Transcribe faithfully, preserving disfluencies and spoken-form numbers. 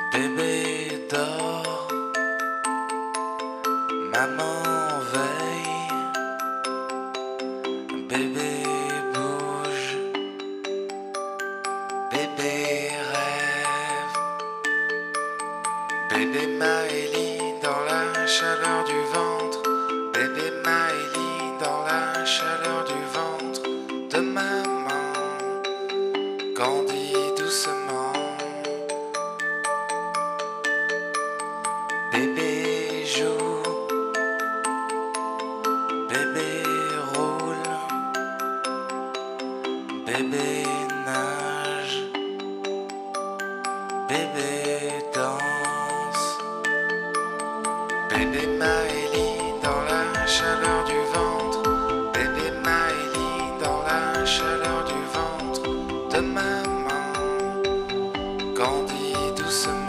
Bébé dort, maman veille, bébé bouge, bébé rêve, bébé Maëlie dans la chaleur du ventre, bébé Maëlie dans la chaleur du ventre de maman, grandit doucement. Bébé joue, bébé roule, bébé nage, bébé danse, bébé Maëlie dans la chaleur du ventre, bébé Maëlie dans la chaleur du ventre de maman, grandit doucement.